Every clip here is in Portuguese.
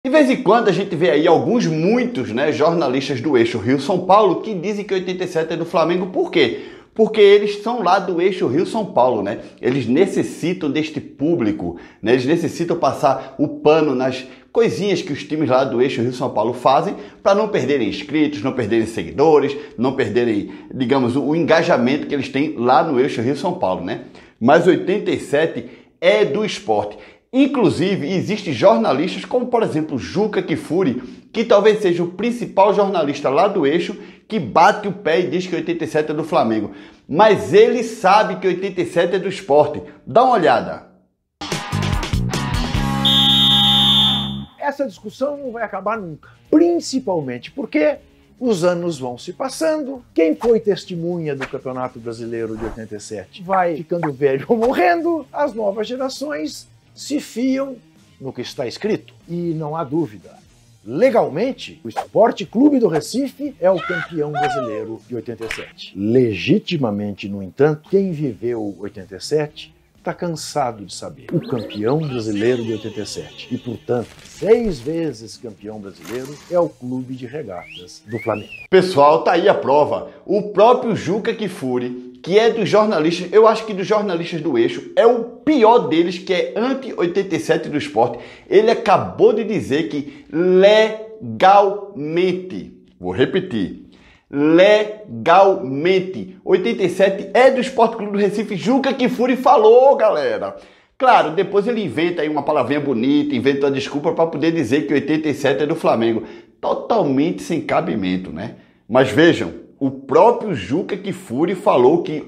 De vez em quando a gente vê aí muitos, né, jornalistas do eixo Rio-São Paulo que dizem que 87 é do Flamengo. Por quê? Porque eles são lá do eixo Rio-São Paulo, né? Eles necessitam deste público, né? Eles necessitam passar o pano nas coisinhas que os times lá do eixo Rio-São Paulo fazem para não perderem inscritos, não perderem seguidores, não perderem, digamos, o engajamento que eles têm lá no eixo Rio-São Paulo, né? Mas 87 é do esporte. Inclusive, existem jornalistas como, por exemplo, Juca Kfouri, que talvez seja o principal jornalista lá do eixo, que bate o pé e diz que 87 é do Flamengo. Mas ele sabe que 87 é do esporte. Dá uma olhada. Essa discussão não vai acabar nunca. Principalmente porque os anos vão se passando. Quem foi testemunha do Campeonato Brasileiro de 87 vai ficando velho ou morrendo. As novas gerações se fiam no que está escrito. E não há dúvida, legalmente, o Sport Clube do Recife é o campeão brasileiro de 87. Legitimamente, no entanto, quem viveu 87 está cansado de saber. O campeão brasileiro de 87 e, portanto, 6 vezes campeão brasileiro é o Clube de Regatas do Flamengo. Pessoal, tá aí a prova. O próprio Juca Kfouri, que é dos jornalistas, eu acho que dos jornalistas do eixo, é o pior deles, que é anti-87 do esporte. Ele acabou de dizer que legalmente, vou repetir, legalmente, 87 é do Sport Clube do Recife. Juca Kfouri falou, galera. Claro, depois ele inventa aí uma palavrinha bonita, inventa uma desculpa para poder dizer que 87 é do Flamengo. Totalmente sem cabimento, né? Mas vejam, o próprio Juca Kfouri falou que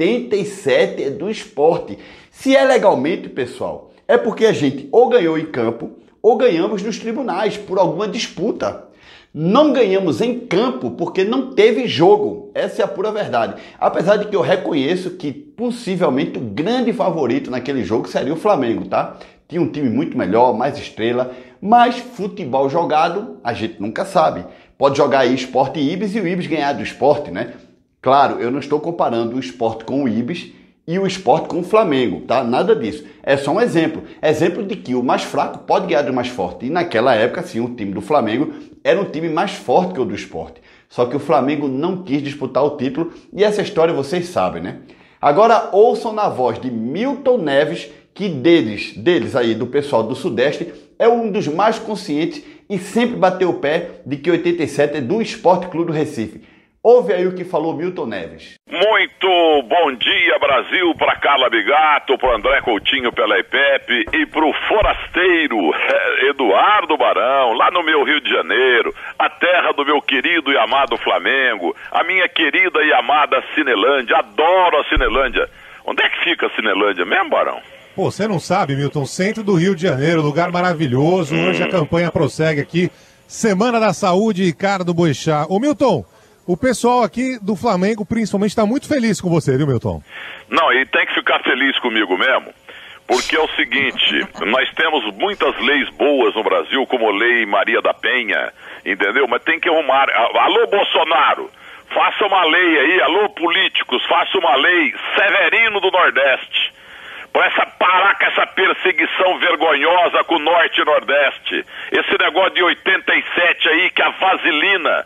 87 é do esporte. Se é legalmente, pessoal, é porque a gente ou ganhou em campo ou ganhamos nos tribunais por alguma disputa. Não ganhamos em campo porque não teve jogo. Essa é a pura verdade. Apesar de que eu reconheço que possivelmente o grande favorito naquele jogo seria o Flamengo, tá? Tinha um time muito melhor, mais estrela, mas futebol jogado a gente nunca sabe. Pode jogar aí Sport e Ibis e o Ibis ganhar do Sport, né? Claro, eu não estou comparando o Sport com o Ibis e o Sport com o Flamengo, tá? Nada disso. É só um exemplo. Exemplo de que o mais fraco pode ganhar do mais forte. E naquela época, sim, o time do Flamengo era um time mais forte que o do Sport. Só que o Flamengo não quis disputar o título e essa história vocês sabem, né? Agora ouçam na voz de Milton Neves, que deles aí, do pessoal do Sudeste, é um dos mais conscientes e sempre bateu o pé de que 87 é do Sport Clube do Recife. Ouve aí o que falou Milton Neves. Muito bom dia, Brasil, para Carla Bigato, para André Coutinho pela IPEP e para o forasteiro Eduardo Barão, lá no meu Rio de Janeiro, a terra do meu querido e amado Flamengo, a minha querida e amada Cinelândia. Adoro a Cinelândia. Onde é que fica a Cinelândia mesmo, Barão? Pô, você não sabe, Milton, centro do Rio de Janeiro, lugar maravilhoso. Hoje a campanha prossegue aqui, Semana da Saúde e Cara do Boixá. Ô, Milton, o pessoal aqui do Flamengo, principalmente, está muito feliz com você, viu, Milton? Não, e tem que ficar feliz comigo mesmo, porque é o seguinte, nós temos muitas leis boas no Brasil, como a Lei Maria da Penha, entendeu? Mas tem que arrumar. Alô, Bolsonaro, faça uma lei aí, alô, políticos, faça uma lei Severino do Nordeste, para parar com essa perseguição vergonhosa com o Norte e Nordeste. Esse negócio de 87 aí, que a vaselina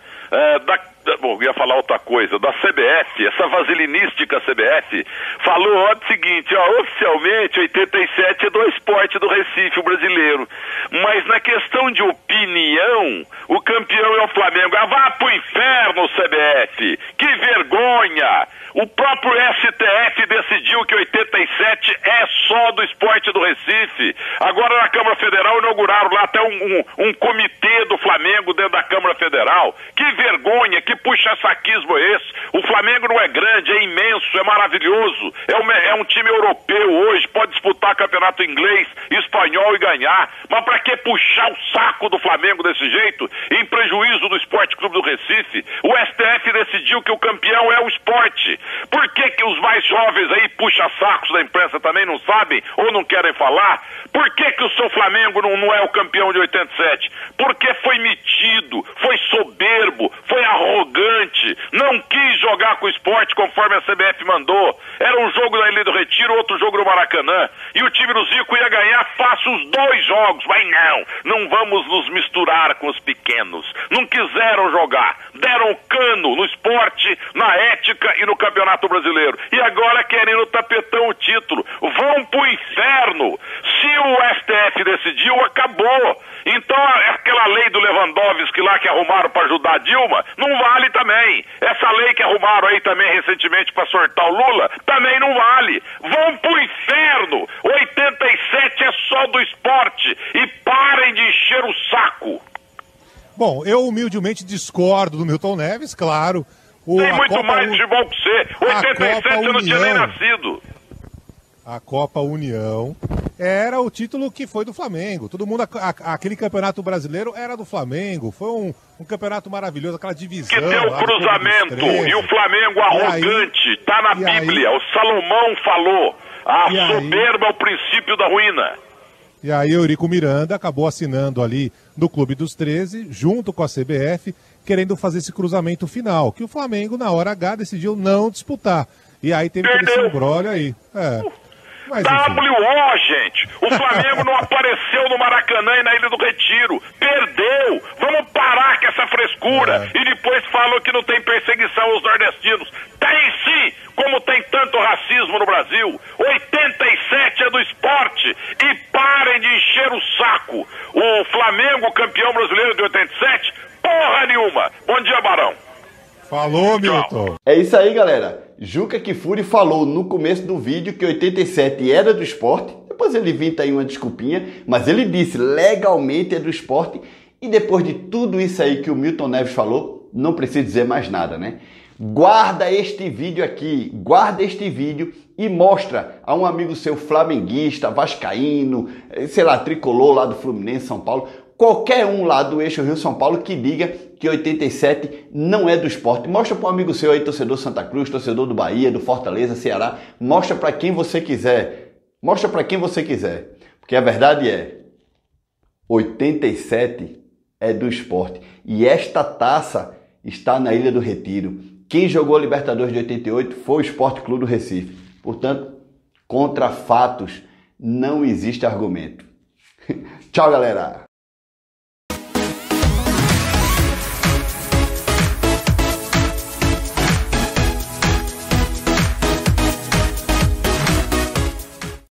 bom, ia falar outra coisa, da CBF, essa vaselinística CBF, falou o seguinte, ó, oficialmente 87 é do esporte do Recife, o brasileiro, mas na questão de opinião, o campeão é o Flamengo. Ah, vá pro inferno, CBF, que vergonha! O próprio STF decidiu que 87 é só do esporte do Recife. Agora na Câmara Federal inauguraram lá até um comitê do Flamengo dentro da Câmara Federal. Que vergonha, que puxa-saquismo é esse? O Flamengo não é grande, é imenso, é maravilhoso. É um time europeu hoje, pode disputar campeonato inglês, espanhol e ganhar. Mas pra que puxar o saco do Flamengo desse jeito? Em prejuízo do Esporte Clube do Recife? O STF decidiu que o campeão é o esporte. Por que os mais jovens aí puxa-sacos da imprensa também não sabem ou não querem falar? Por que o seu Flamengo não é o campeão de 87? Porque foi metido, foi soberbo, foi arrogante, não quis jogar com o esporte conforme a CBF mandou. Era um jogo na Ilha do Retiro, outro jogo no Maracanã. E o time do Zico ia ganhar fácil os 2 jogos. Mas não vamos nos misturar com os pequenos. Não quiseram jogar. Deram cano no esporte, na ética e no Campeonato Brasileiro. E agora querem no tapetão o título. Vão pro inferno. Se o STF decidiu, acabou. Então aquela lei do Lewandowski lá que arrumaram para ajudar a Dilma, não vale também. Essa lei que arrumaram aí também recentemente para sortar o Lula, também não vale. Vão pro inferno. 87 é só do esporte. E parem de encher o saco. Bom, eu humildemente discordo do Milton Neves, claro. Tem muito mais futebol que você. 87 você não tinha nem nascido. A Copa União era o título que foi do Flamengo. Todo mundo, aquele campeonato brasileiro era do Flamengo. Foi um campeonato maravilhoso, aquela divisão. Que tem o cruzamento e o Flamengo arrogante. Tá na Bíblia. O Salomão falou. A soberba é o princípio da ruína. E aí Eurico Miranda acabou assinando ali no Clube dos 13, junto com a CBF, querendo fazer esse cruzamento final, que o Flamengo, na hora H, decidiu não disputar. E aí teve esse imbróglio aí. Mas, WO, gente! O Flamengo não apareceu no Maracanã e na Ilha do Retiro. Perdeu! Vamos parar com essa frescura. E depois falam que não tem perseguição aos nordestinos. Tem sim! Como tem tanto racismo no Brasil. 87 é do esporte. E parem de encher o saco. O Flamengo, campeão brasileiro de 87, porra nenhuma. Bom dia, Barão. Falou, Milton. É isso aí, galera. Juca Kfouri falou no começo do vídeo que 87 era do esporte. Depois ele inventa aí uma desculpinha, mas ele disse legalmente é do esporte. E depois de tudo isso aí que o Milton Neves falou, não precisa dizer mais nada, né? Guarda este vídeo aqui, guarda este vídeo e mostra a um amigo seu flamenguista, vascaíno, sei lá, tricolor lá do Fluminense, São Paulo, qualquer um lá do eixo Rio-São Paulo que diga que 87 não é do esporte. Mostra para um amigo seu aí, torcedor Santa Cruz, torcedor do Bahia, do Fortaleza, Ceará. Mostra para quem você quiser. Mostra para quem você quiser. Porque a verdade é, 87 é do esporte. E esta taça está na Ilha do Retiro. Quem jogou a Libertadores de 88 foi o Sport Clube do Recife. Portanto, contra fatos não existe argumento. Tchau, galera!